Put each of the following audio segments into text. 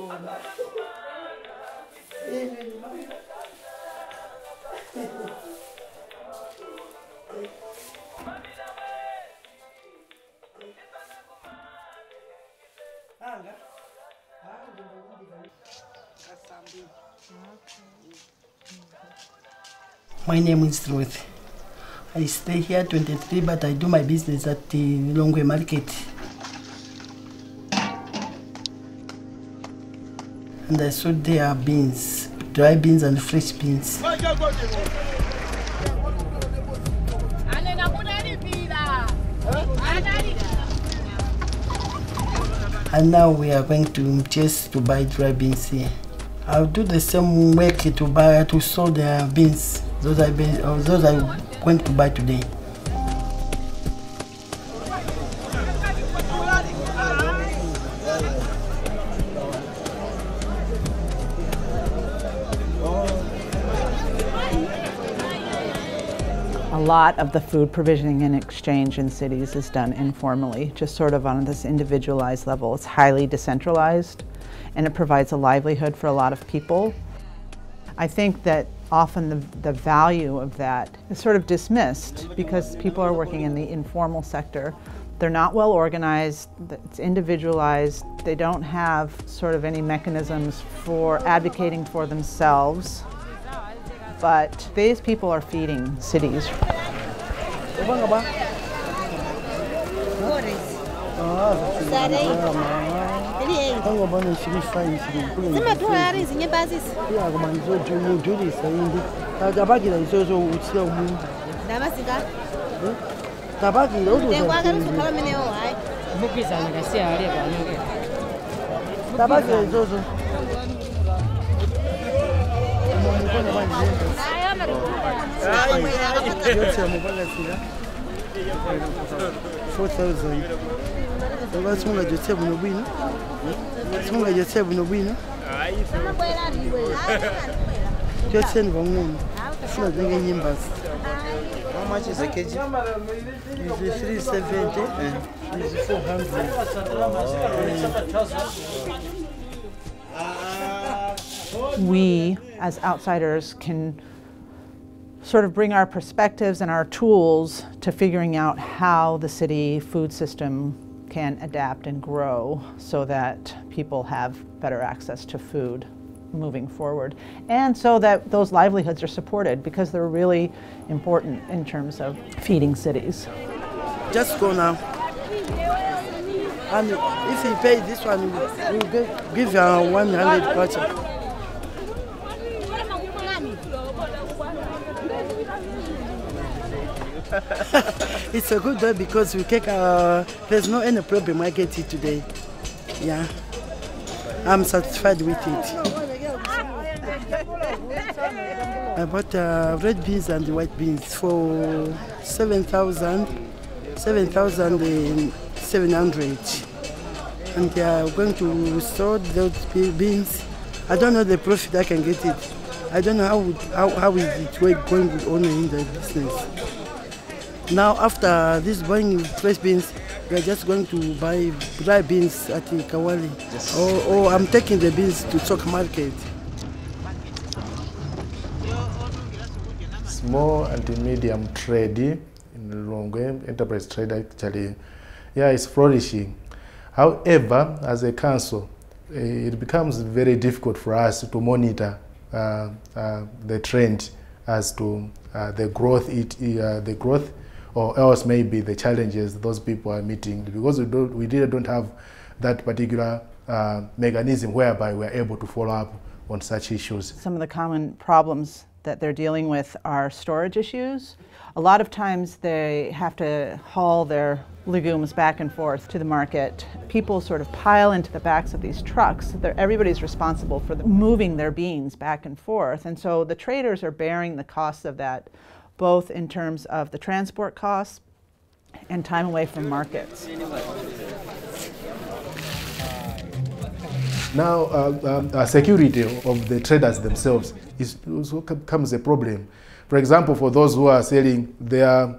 My name is Ruth. I stay here 23, but I do my business at the Lilongwe market. And I sold their beans, dry beans and fresh beans. And now we are going to just to buy dry beans here. I'll do the same work to sell the beans. Those I'm going to buy today. A lot of the food provisioning and exchange in cities is done informally, just sort of on this individualized level. It's highly decentralized, and it provides a livelihood for a lot of people. I think that often the value of that is sort of dismissed because people are working in the informal sector. They're not well organized, it's individualized, they don't have sort of any mechanisms for advocating for themselves. But these people are feeding cities. How much is a kg? It's 370. It's 400. We, as outsiders, can sort of bring our perspectives and our tools to figuring out how the city food system can adapt and grow so that people have better access to food moving forward, and so that those livelihoods are supported, because they're really important in terms of feeding cities. Just go now. And if you pay this one, we'll give you 100 kwacha. It's a good day because we take there's no any problem I get it today. Yeah, I'm satisfied with it. I bought red beans and white beans for 7,700, and they are going to store those beans. I don't know the profit I can get it. I don't know how is it going on in the business. Now after this buying fresh beans, we are just going to buy dry beans at the Kawali. Yes. Or I'm taking the beans to stock market. Small and medium trade in Lilongwe, enterprise trade actually, yeah, it's flourishing. However, as a council, it becomes very difficult for us to monitor the trend as to the growth, or else maybe the challenges those people are meeting, because we really don't have that particular mechanism whereby we're able to follow up on such issues. Some of the common problems that they're dealing with are storage issues. A lot of times they have to haul their legumes back and forth to the market. People sort of pile into the backs of these trucks. Everybody's responsible for moving their beans back and forth, and so the traders are bearing the costs of that, both in terms of the transport costs and time away from markets. Now, security of the traders themselves also becomes a problem. For example, for those who are selling their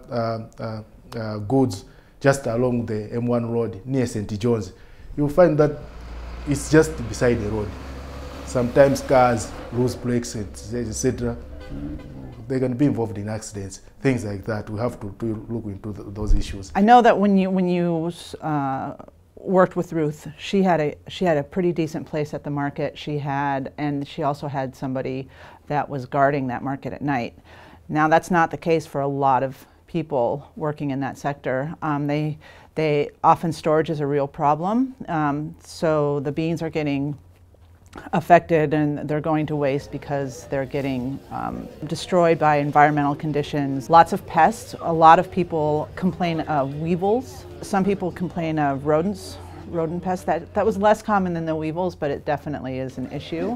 goods just along the M1 road near St. John's, you'll find that it's just beside the road. Sometimes cars lose brakes, etc. They can be involved in accidents, things like that. We have to look into those issues. I know that when you worked with Ruth, she had a pretty decent place at the market. And she also had somebody that was guarding that market at night. Now that's not the case for a lot of people working in that sector. They often storage is a real problem. So the beans are getting affected and they're going to waste because they're getting destroyed by environmental conditions. Lots of pests. A lot of people complain of weevils. Some people complain of rodent pests. That was less common than the weevils, but it definitely is an issue.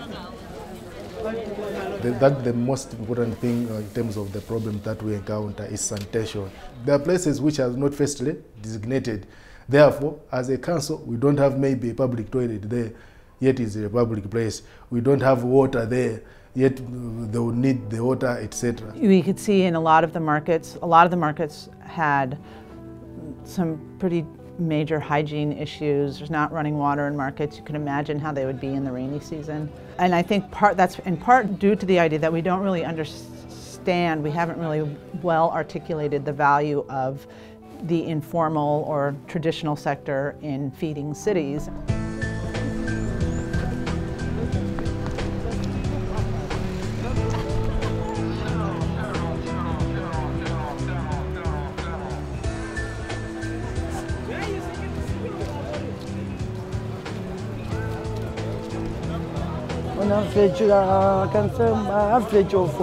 That's the most important thing in terms of the problem that we encounter is sanitation. There are places which are not firstly designated. Therefore, as a council, we don't have maybe a public toilet there, yet it's a public place. We don't have water there, yet they will need the water, etc. We could see in a lot of the markets had some pretty major hygiene issues. There's not running water in markets. You can imagine how they would be in the rainy season. And I think that's in part due to the idea that we don't really understand, we haven't really well articulated the value of the informal or traditional sector in feeding cities. On average, I can say average of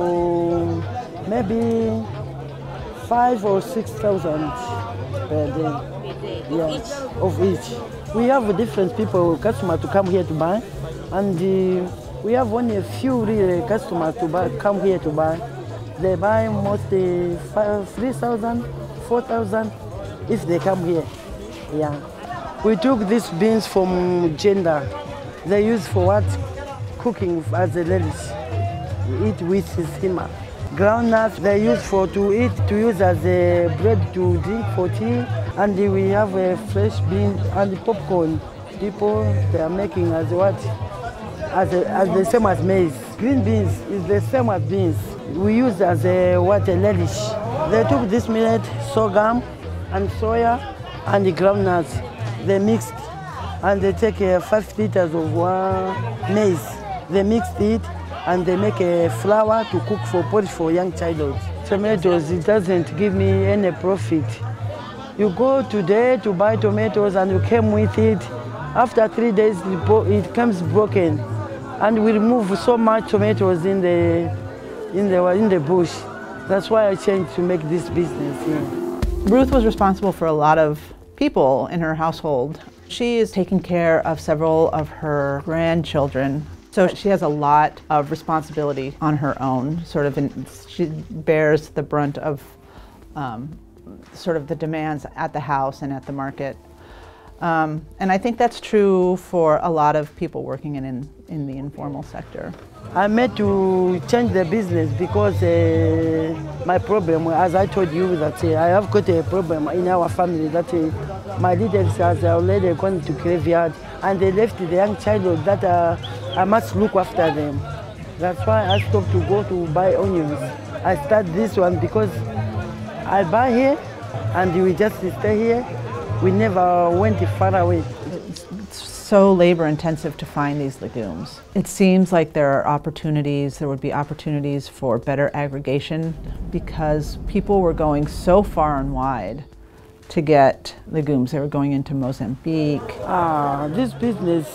maybe 5,000 or 6,000 per day. Yes, of each. We have different people, customers to come here to buy, and we have only a few really customers to come here to buy. They buy mostly 3,000, 4,000 if they come here. Yeah. We took these beans from Gender. They use for what? Cooking as a relish. We eat with simmer. Groundnuts they use to use as a bread to drink for tea. And we have a fresh bean and popcorn. People they are making as what? As the same as maize. Green beans is the same as beans. We use as a relish. They took this millet, sorghum, and soya, and the groundnuts. They mixed, and they take 5 liters of maize. They mixed it and they make a flour to cook for porridge for young children. Tomatoes, it doesn't give me any profit. You go today to buy tomatoes and you came with it. After 3 days, it comes broken. And we remove so much tomatoes in the bush. That's why I changed to make this business here. Ruth was responsible for a lot of people in her household. She is taking care of several of her grandchildren. So she has a lot of responsibility on her own, she bears the brunt of sort of the demands at the house and at the market. And I think that's true for a lot of people working in the informal sector. I made to change the business because my problem, as I told you, that I have got a problem in our family that my leaders has already gone to graveyard and they left the young child that I must look after them. That's why I stopped to go to buy onions. I start this one because I buy here and we just stay here. We never went far away. It's so labor intensive to find these legumes. It seems like there would be opportunities for better aggregation because people were going so far and wide to get legumes. They were going into Mozambique. This business,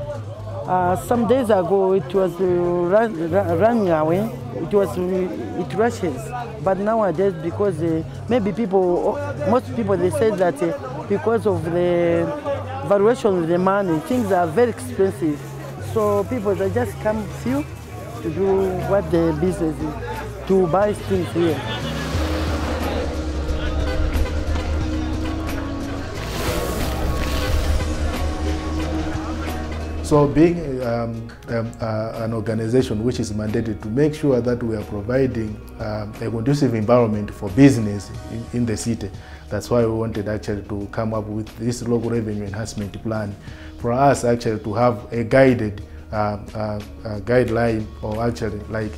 some days ago it was running away. It rushes. But nowadays, because maybe most people they say that because of the valuation of the money, things are very expensive. So people they just come few to do what the business is, to buy things here. So being an organization which is mandated to make sure that we are providing a conducive environment for business in the city. That's why we wanted actually to come up with this local revenue enhancement plan for us actually to have a guided guideline, or actually like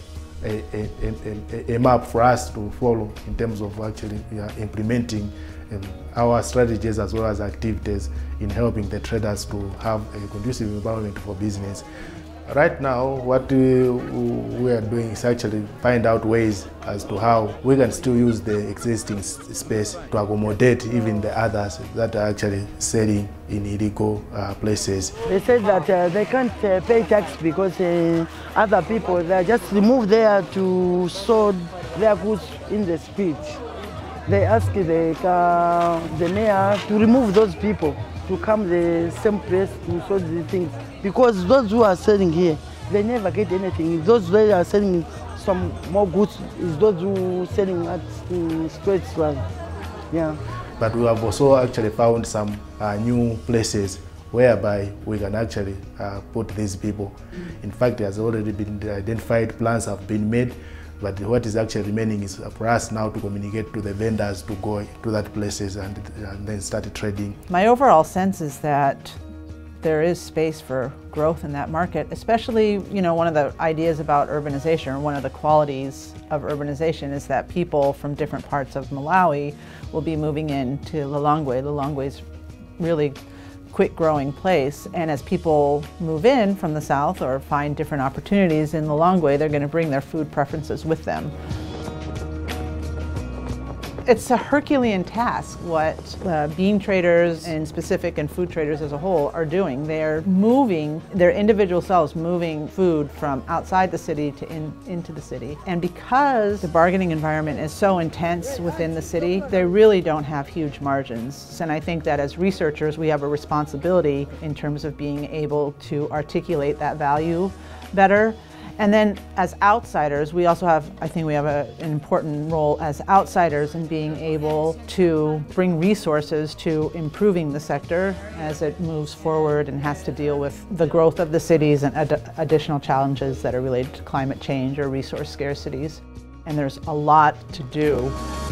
a map for us to follow in terms of actually implementing our strategies as well as activities in helping the traders to have a conducive environment for business. Right now, what we are doing is actually find out ways as to how we can still use the existing space to accommodate even the others that are actually selling in illegal places. They said that they can't pay tax because other people, they just move there to sell their goods in the street. They ask the mayor to remove those people to come the same place to sell the things, because those who are selling here, they never get anything. Those who are selling some more goods is those who are selling at streets. Yeah. But we have also actually found some new places whereby we can actually put these people. In fact, there has already been identified, plans have been made, but what is actually remaining is for us now to communicate to the vendors to go to that places and then start trading. My overall sense is that there is space for growth in that market, especially, one of the ideas about urbanization, or one of the qualities of urbanization, is that people from different parts of Malawi will be moving into Lilongwe. Lilongwe is really quick growing place, and as people move in from the south or find different opportunities in Lilongwe, they're going to bring their food preferences with them. It's a Herculean task what bean traders in specific and food traders as a whole are doing. They're moving, their individual selves moving food from outside the city to into the city. And because the bargaining environment is so intense within the city, they really don't have huge margins. And I think that as researchers, we have a responsibility in terms of being able to articulate that value better. And then as outsiders, we also have, I think we have an important role as outsiders in being able to bring resources to improving the sector as it moves forward and has to deal with the growth of the cities and additional challenges that are related to climate change or resource scarcities. And there's a lot to do.